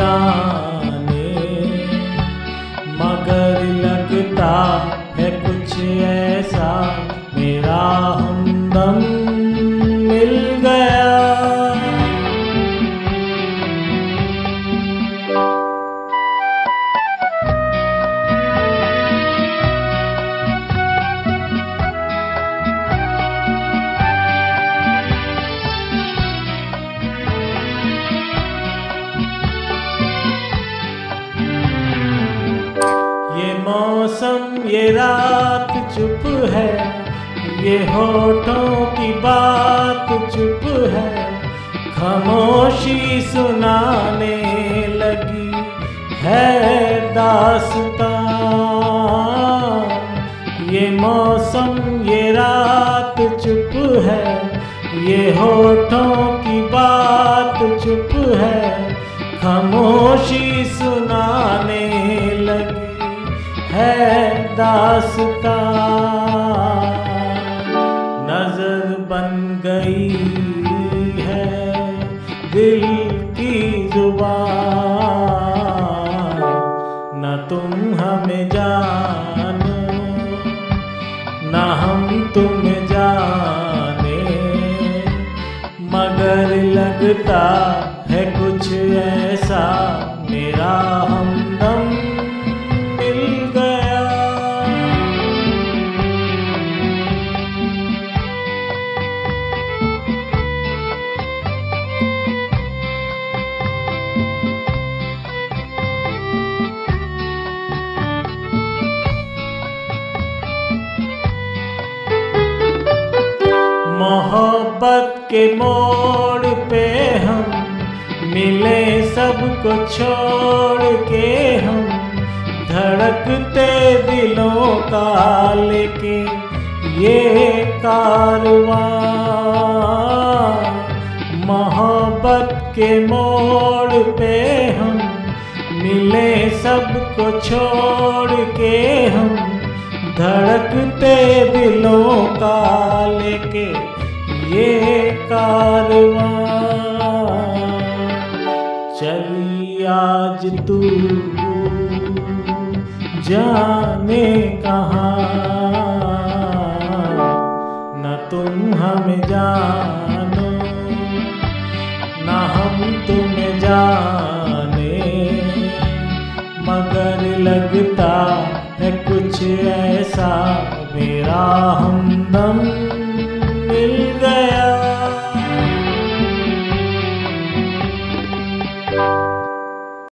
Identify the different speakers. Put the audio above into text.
Speaker 1: जाने, मगर लगता है कुछ ऐसा मेरा हमदम मिल गया। ये मौसम ये रात चुप है, ये होठों की बात चुप है, खामोशी सुनाने लगी है दास्तां। ये मौसम ये रात चुप है, ये होठों की बात चुप है, खामोशी सुनाने लगी है दास्तां। नजर बन गई है दिल की जुबान, न तुम हमें जानो न हम तुम्हें जाने, मगर लगता है कुछ ऐसा मेरा हमदम मिल गया। मोहब्बत के मोड़ पे हम मिले, सबको छोड़ के हम धड़कते दिलों का लेके ये कारवां। मोहब्बत के मोड़ पे हम मिले, सबको छोड़ के हम धड़कते दिलों का लेके ये कारवां। चली आज तू जाने कहाँ, न तुम हमें जानो न हम तुम्हें जाने, मगर लगता है कुछ ऐसा मेरा हमदम